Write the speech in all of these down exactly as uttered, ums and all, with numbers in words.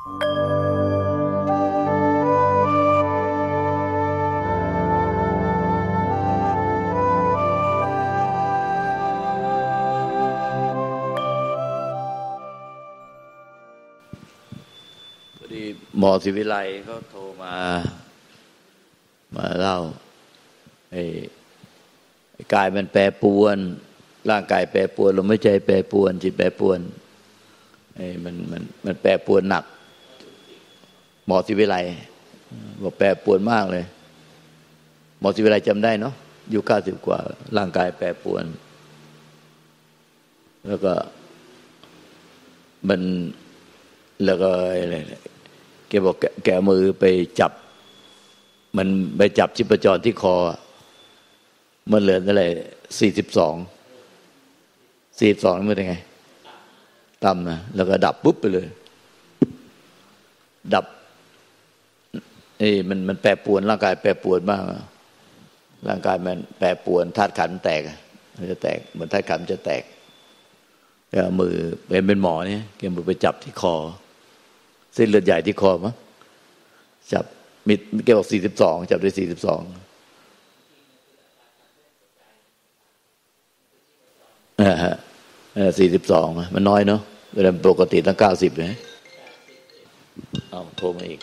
หมอศิวิไลเขาโทรมามาเล่าไอ้กายมันแปรปรวนร่างกายแปรปรวนลมหายใจแปรปรวนจิตแปรปรวนไอ้มันมันมันแปรปรวนหนักหมอศิวิไลบอกแปรปรวนมากเลยหมอศิวิไลจำได้เนาะอยู่เก้าสิบกว่าร่างกายแปรปรวนแล้วก็มันแล้วก็อะไรแกบอกแกมือไปจับมันไปจับชีพจรที่คอมันเหลือเท่าไหร่สี่สิบสองสี่สิบสองนี่มันเป็นไงต่ำนะแล้วก็ดับปุ๊บไปเลยดับเอ้มันมันแปรปรวนร่างกายแปรปรวนมากร่างกายมันแปรปรวนธาตุขันธ์แตกมันจะแตกเหมือนธาตุขันธ์จะแตกแกมือเป็นเป็นหมอเนี่ยแกมือไปจับที่คอเส้นเลือดใหญ่ที่คอมั้งจับมีแกบอกสี่สิบสองจับได้สี่สิบสองอ่าฮะสี่สิบสองมันน้อยเนาะเวลาปกติตั้งเก้าสิบนะเอาโทรมาอีก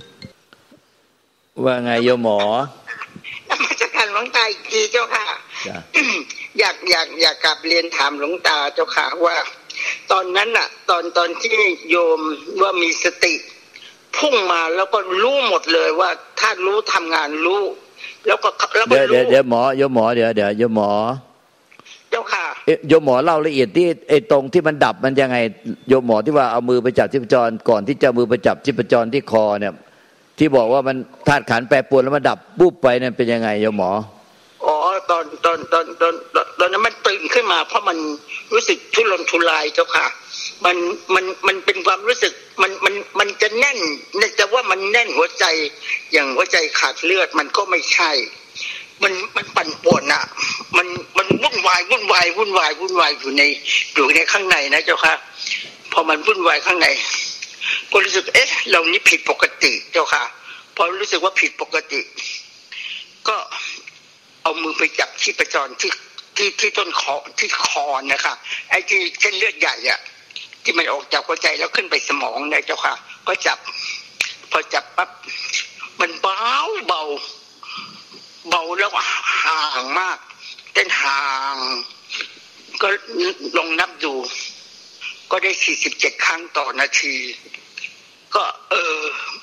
ว่าไงโยมหมอนมัสการหลวงตาอีกทีเจ้าค่ะอยากอยากอยากกลับเรียนถามหลวงตาเจ้าค่ะว่าตอนนั้นน่ะตอนตอนที่โยมว่ามีสติพุ่งมาแล้วก็รู้หมดเลยว่าถ้ารู้ทำงานรู้แล้วก็แล้วก็รู้เดี๋ยวเดี๋ยวหมอโยมหมอเดี๋ยวเดี๋ยวโยมหมอเจ้าค่ะโยมหมอเล่าละเอียดที่ไอ้ตรงที่มันดับมันยังไงโยมหมอที่ว่าเอามือไปจับชีพจรก่อนที่จะมือไปจับชีพจรที่คอเนี่ยที่บอกว่ามันธาตุขันธ์แปรปรวนแล้วมันดับปุ๊บไปนั่นเป็นยังไงโยมหมออ๋อตอนตอนตอนตอนตอนนั้นมันตื่นขึ้นมาเพราะมันรู้สึกทุรนทุรายเจ้าค่ะมันมันมันเป็นความรู้สึกมันมันมันจะแน่นจะว่ามันแน่นหัวใจอย่างหัวใจขาดเลือดมันก็ไม่ใช่มันมันปั่นป่วนอ่ะมันมันวุ่นวายวุ่นวายวุ่นวายวุ่นวายอยู่ในอยู่ในข้างในนะเจ้าค่ะพอมันวุ่นวายข้างในก็รู้สึกเอ๊ะเรานี่ผิดปกติเจ้าค่ะพอรู้สึกว่าผิดปกติก็เอามือไปจับชีพจรที่ที่ที่ต้นคอที่คอนะคะไอ้ที่เส้นเลือดใหญ่อ่ะที่มันออกจากหัวใจแล้วขึ้นไปสมองนะเจ้าค่ะก็จับพอจับปั๊บมันเบาเบาเบาแล้วห่างมากเต้นห่างก็ลองนับดูก็ได้สี่สิบเจ็ดครั้งต่อนาทีก็เออ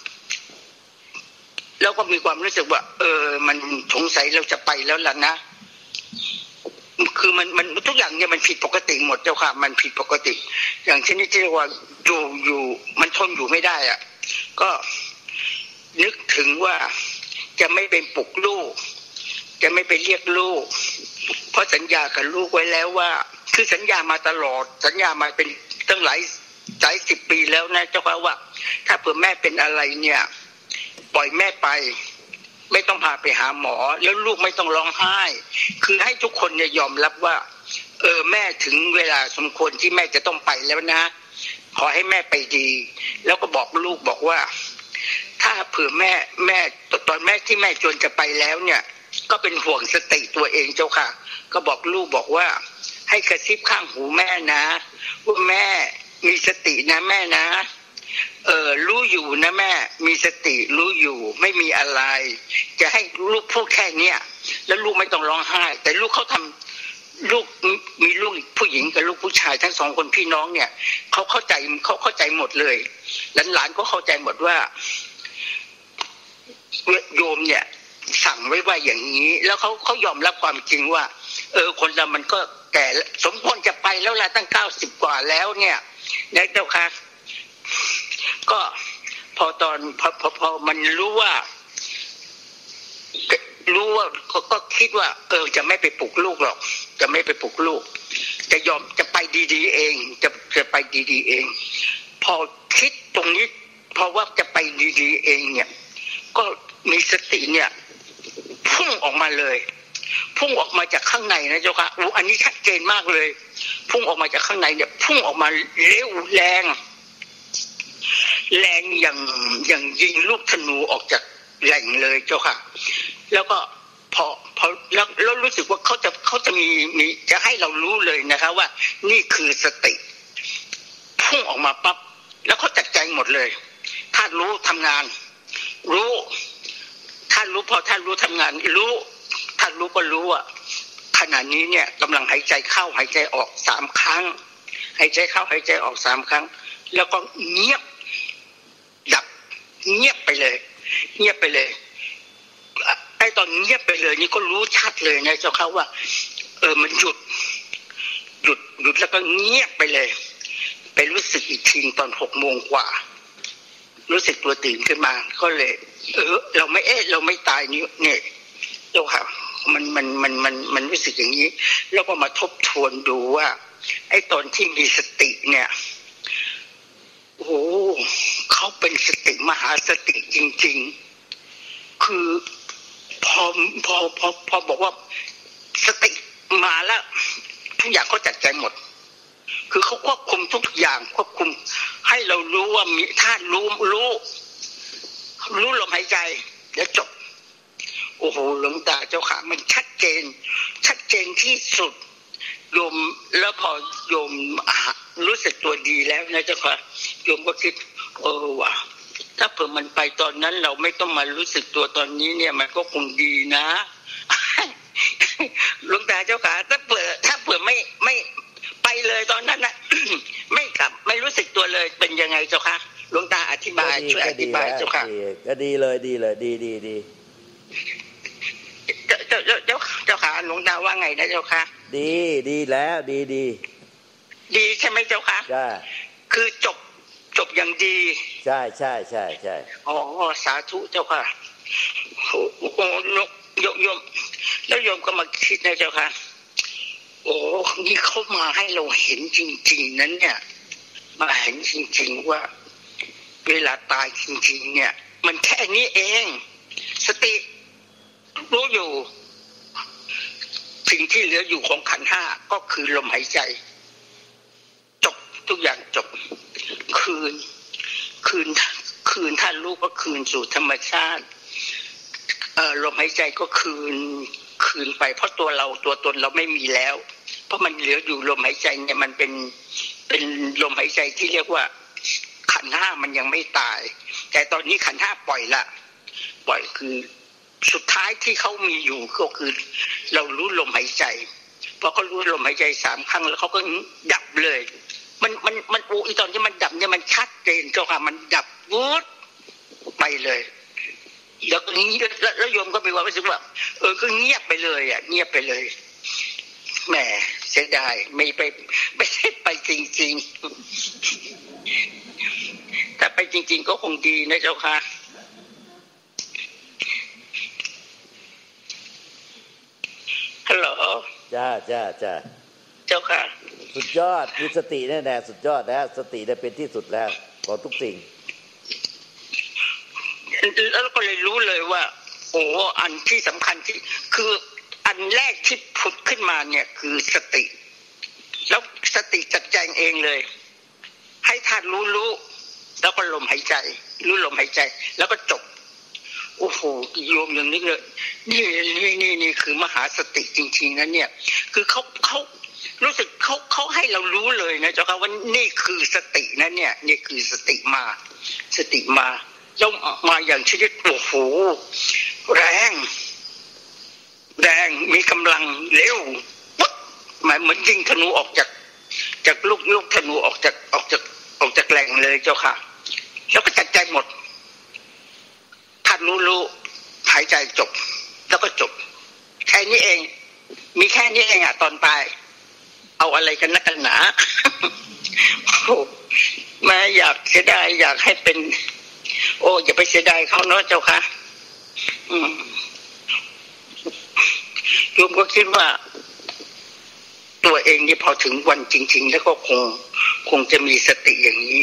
แล้วก็มีความรู้สึกว่าเออมันสงสัยเราจะไปแล้วล่ะนะคือมันมันทุกอย่างเนี่ยมันผิดปกติหมดเจ้าค่ะมันผิดปกติอย่างเช่นที่เรียกว่าอยู่อยู่มันทนอยู่ไม่ได้อ่ะก็นึกถึงว่าจะไม่เป็นปลุกลูกจะไม่ไปเรียกลูกเพราะสัญญากับลูกไว้แล้วว่าคือสัญญามาตลอดสัญญามาเป็นตั้งหลายหลายสิบปีแล้วนะเจ้าค่ะว่าถ้าเผื่อแม่เป็นอะไรเนี่ยปล่อยแม่ไปไม่ต้องพาไปหาหมอแล้วลูกไม่ต้องร้องไห้คือให้ทุกคนเนี่ยยอมรับว่าเออแม่ถึงเวลาสมควรที่แม่จะต้องไปแล้วนะขอให้แม่ไปดีแล้วก็บอกลูกบอกว่าถ้าเผื่อแม่แม่ตอนแม่ที่แม่จวนจะไปแล้วเนี่ยก็เป็นห่วงสติตัวเองเจ้าค่ะก็บอกลูกบอกว่าให้กระซิบข้างหูแม่นะว่าแม่มีสตินะแม่นะเออรู้อยู่นะแม่มีสติรู้อยู่ไม่มีอะไรจะให้ลูกพูดแค่เนี้ยแล้วลูกไม่ต้องร้องไห้แต่ลูกเขาทำลูกมีลูกผู้หญิงกับลูกผู้ชายทั้งสองคนพี่น้องเนี่ยเขาเข้าใจเขาเข้าใจหมดเลยหลานๆก็เข้าใจหมดว่าโยมเนี่ยสั่งไว้ว่าอย่างนี้แล้วเขาเขายอมรับความจริงว่าเออคนเรามันก็แก่สมควรจะไปแล้วล่ะตั้งเก้าสิบกว่าแล้วเนี่ยนะเจ้าค่ะก็พอตอนพอพอพอมันรู้ว่ารู้ว่าก็คิดว่าเออจะไม่ไปปลุกลูกหรอกจะไม่ไปปลุกลูกจะยอมจะไปดีๆเองจะจะไปดีๆเองพอคิดตรงนี้เพราะว่าจะไปดีๆเองเนี่ยก็มีสติเนี่ยพุ่งออกมาเลยพุ่งออกมาจากข้างในนะเจ้าค่ะอันนี้ชัดเจนมากเลยพุ่งออกมาจากข้างในเนี่ยพุ่งออกมาเร็วแรงแรงอย่างอย่างยิงลูกธนูออกจากแหล่งเลยเจ้าค่ะแล้วก็พอพอแล้วแล้วรู้สึกว่าเขาจะเขาจะมีมีจะให้เรารู้เลยนะคะว่านี่คือสติพุ่งออกมาปั๊บแล้วเขาจัดแจงหมดเลยถ้ารู้ทำงานรู้ถ้ารู้พอถ้ารู้ทำงานรู้ถ้ารู้ก็รู้อ่ะขณะนี้เนี่ยกำลังหายใจเข้าหายใจออกสามครั้งหายใจเข้าหายใจออกสามครั้งแล้วก็เงียบดับเงียบไปเลยเงียบไปเลยไอ้ตอนเงียบไปเลยนี่ก็รู้ชัดเลยนะเจ้าค่ะว่าเออมันหยุดหยุดหยุดแล้วก็เงียบไปเลยไปรู้สึกอีกทีตอนหกโมงกว่ารู้สึกตัวตื่นขึ้นมาก็เลยเออเราไม่เอ๊ะเราไม่ตายนี่เนี่ยเจ้าค่ะมันมันมันมันมันรู้สึกอย่างนี้แล้วก็มาทบทวนดูว่าไอ้ตอนที่มีสติเนี่ยโอ้เขาเป็นสติมหาสติจริงๆคือพอพอพอพอบอกว่าสติมาแล้วทุกอย่างเขาจัดการหมดคือเขาควบคุมทุกอย่างควบคุมให้เรารู้ว่ามีท่ารู้รู้รู้ลมหายใจเดี๋ยวจบโอ้โหหลวงตาเจ้าค่ะมันชัดเจนชัดเจนที่สุดโยมแล้วพอโยมรู้สึกตัวดีแล้วนะเจ้าค่ะโยมก็คิดเออว่ะถ้าเผื่อมันไปตอนนั้นเราไม่ต้องมารู้สึกตัวตอนนี้เนี่ยมันก็คงดีนะหลวงตาเจ้าค่ะถ้าเผื่อถ้าเผื่อไม่ไม่ไปเลยตอนนั้นนะไม่กลับไม่รู้สึกตัวเลยเป็นยังไงเจ้าค่ะหลวงตาอธิบายช่วยอธิบายเจ้าค่ะก็ดีเลยดีเลยดีดีดีเจ้าเจ้าเจ้าเจ้าค่ะหลวงตาว่าไงนะเจ้าค่ะดีดีแล้วดีดีดีใช่ไหมเจ้าค่ะใช่คือจบจบอย่างดีใช่ใช่ใช่ใช่อ๋อสาธุเจ้าค่ะโอ้โหโยมโยมแล้วโยมก็มาคิดนะเจ้าค่ะโอ้นี่เขามาให้เราเห็นจริงๆนั้นเนี่ยมาเห็นจริงๆว่าเวลาตายจริงๆเนี่ยมันแค่นี้เองสติรู้อยู่สิ่งที่เหลืออยู่ของขันธ์ห้าก็คือลมหายใจจบทุกอย่างจบคืนคืนคืนท่านรู้ก็คืนสู่ธรรมชาติเอ่อลมหายใจก็คืนคืนไปเพราะตัวเราตัวตนเราไม่มีแล้วเพราะมันเหลืออยู่ลมหายใจเนี่ยมันเป็นเป็นลมหายใจที่เรียกว่าขันธ์ห้ามันยังไม่ตายแต่ตอนนี้ขันธ์ห้าปล่อยละปล่อยคือสุดท้ายที่เขามีอยู่ก็คือเรารู้ลมหายใจพอเขารู้ลมหายใจสามครั้งแล้วเขาก็ดับเลยมันมันมันโอ้อีตอนที่มันดับเนี่ยมันชัดเจนเจ้าค่ะมันดับวูดไปเลยแล้วก็นี้แล้วโยมก็มีความรู้สึกว่าเออก็เงียบไปเลยอ่ะเงียบไปเลยแหมเสียดายไม่ไปไม่ได้ไปจริงๆถ้าไปจริงๆก็คงดีนะเจ้าค่ะฮัลโหลจ้าจ้าจ้าเจ้าค่ะสุดยอดมีสติแน่แน่สุดยอดแล้วสติได้เป็นที่สุดแล้วของทุกสิ่งแล้วก็เลยรู้เลยว่าโอ้อันที่สำคัญที่คืออันแรกที่ผุดขึ้นมาเนี่ยคือสติแล้วสติจัดแจงเองเลยให้ท่านรู้รู้แล้วก็ลมหายใจรู้ลมหายใจแล้วก็จบโอ้โหโยมอย่างนี้เลยนี่นี่นี่นี่คือมหาสติจริงๆนะเนี่ยคือเขาเขารู้สึกเขาเขาให้เรารู้เลยนะเจ้าค่ะว่านี่คือสตินะเนี่ยนี่คือสติมาสติมาแล้วมาอย่างชนิดโอ้โหแรงแรงมีกำลังเร็วปุ๊บหมายเหมือนยิงธนูออกจากจากลูกลูกธนูออกจากออกจากออกจากแหล่งเลยเจ้าค่ะแล้วก็จัดใจหมดท่านรู้รู้หายใจจบแล้วก็จบแค่นี้เองมีแค่นี้เองอ่ะตอนตายเอาอะไรกันนักกันหนาแม่อยากเสียดายอยากให้เป็นโอ้อย่าไปเสียดายเขาเนาะเจ้าค่ะอืมโยมก็คิดว่าตัวเองนี่พอถึงวันจริงๆแล้วก็คงคงจะมีสติอย่างนี้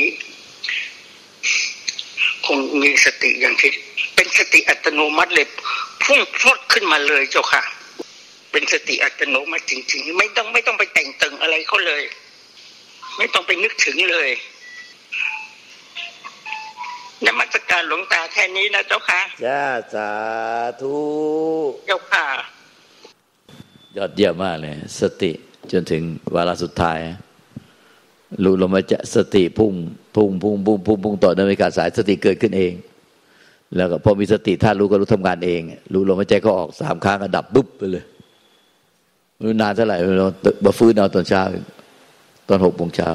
คงมีสติอย่างที่เป็นสติอัตโนมัติเลยพุ่งพรวดขึ้นมาเลยเจ้าค่ะเป็นสติอัตโนมัติจริงๆไม่ต้องไม่ต้องไปแต่งเติมอะไรเขาเลยไม่ต้องไปนึกถึงเลยนมัสการหลวงตาแค่นี้นะเจ้าค่ะจ้าสาธุเจ้าค่ะยอดเยี่ยมมากเลยสติจนถึงวาระสุดท้ายรู้ลมหายใจสติพุ่งพุ่งพุ่งพุ่งพุ่งพุ่งต่อเนื่องไม่ขาดสายสติเกิดขึ้นเองแล้วก็พอมีสติถ้ารู้ก็รู้ทำงานเองรู้ลมหายใจก็ออกสามครั้งก็ดับปุ๊บไปเลยรู้นานเท่าไหร่เรามาฟื้นเอาตอนเช้าตอนหกโมงเช้า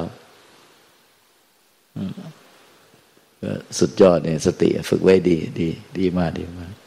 สุดยอดเนี่ยสติฝึกไว้ดีดีดีมากดีมาก